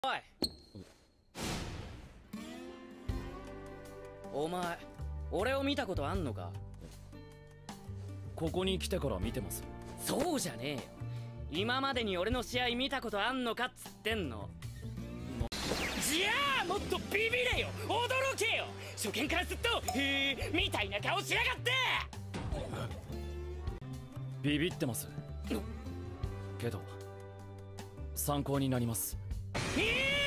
おい、お前俺を見たことあんのか？ ここに来てから見てます。 そうじゃねえよ。今までに俺の試合見たことあんのかっつってんの。じゃあもっとビビれよ、驚けよ。初見からずっとへえみたいな顔しやがって。 ビビってますけど参考になります。 ええ